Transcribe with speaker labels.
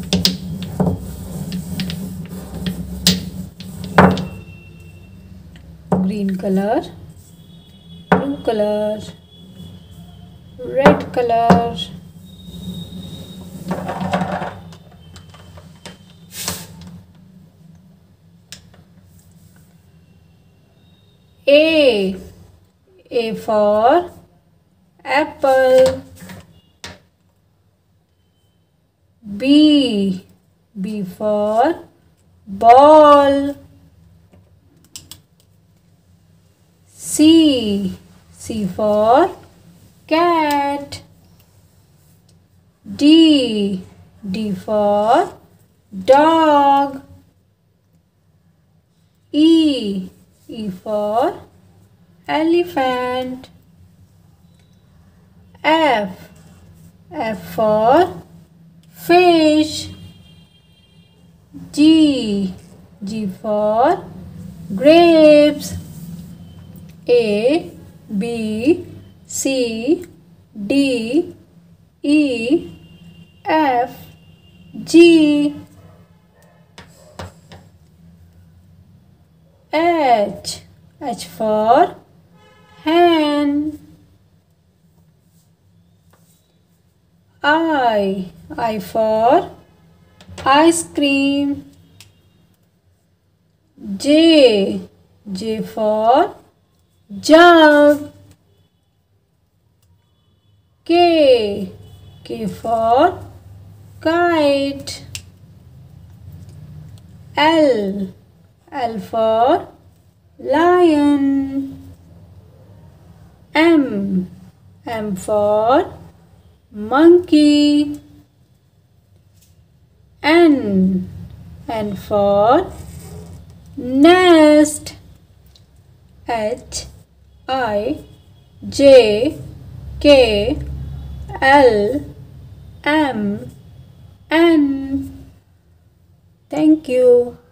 Speaker 1: green color, blue color, red color, A for apple, B for ball, C for cat, D for dog, E for elephant, F for fish, G for grapes, A, B, C, D, E, F, G, H for hen, I for ice cream, J for jug, K for kite, L for lion, M for monkey, N for nest, H, I, J, K, L, M, N. Thank you.